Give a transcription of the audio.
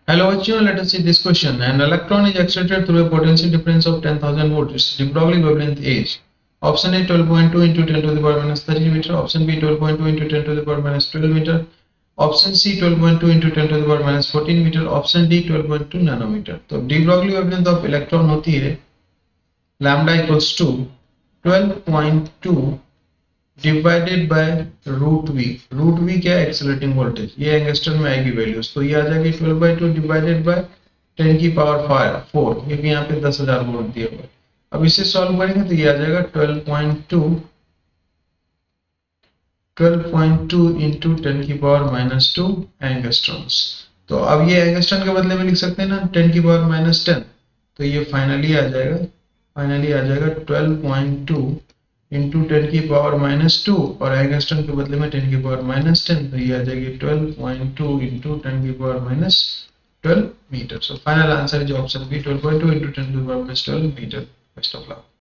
Hello bachcho, let us see this question. An electron is accelerated through a potential difference of 10,000 volts. Its de Broglie wavelength is option A 12.2 into 10 to the power minus 30 meter, option B 12.2 into 10 to the power minus 12 meter, option C 12.2 into 10 to the power minus 14 meter, option D 12.2 nanometer. तो de Broglie wavelength of electron होती है lambda equals to 12.2 divided by root V क्या है accelerating voltage, ये angstrom में आएगी values, तो ये आ जाएगी 12/2 डिवाइडेड बाय 10 की पावर 4, क्योंकि यहाँ पे 10,000 वोल्ट दिया हुआ है। अब इसे सॉल्व करेंगे तो ये आ जाएगा 12.2 इंटू 10 की पावर माइनस 2 एंगस्ट्रॉन्स। तो अब ये एंगस्ट्रॉन के बदले में लिख सकते हैं ना 10 की पावर माइनस 10, तो ये फाइनली आ जाएगा 12.2 इंटू 10 की पावर माइनस 2 और एंगस्ट्रॉन के बदले में 10 की पावर माइनस 10, तो ये आ जाएगी 12.2 इंटू 10 की power minus 12 metre. So final answer is option B 12.2 into 10 की power minus 12 metre. Best of luck.